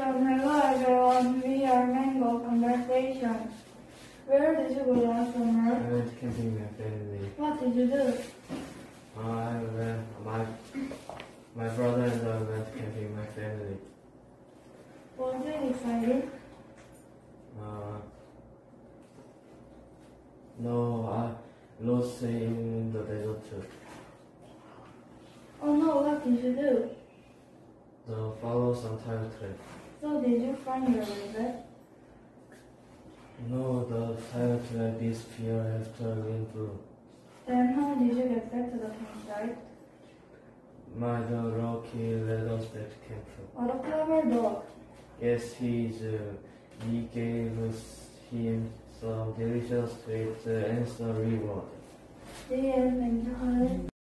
Hello everyone, we are Mango Conversation. Where did you go last summer? I went camping with my family. What did you do? My brother and I went camping with my family. Was it exciting? No, I lost in the desert too. Oh no, what did you do? Follow some time trip. So did you find your way back? No, the tire track disappeared after wind blew. Then how did you get back to the campsite? The Rocky led us back to camp. What a clever dog. Yes, he gave him some delicious treats and some reward. The end. Thank you, honey.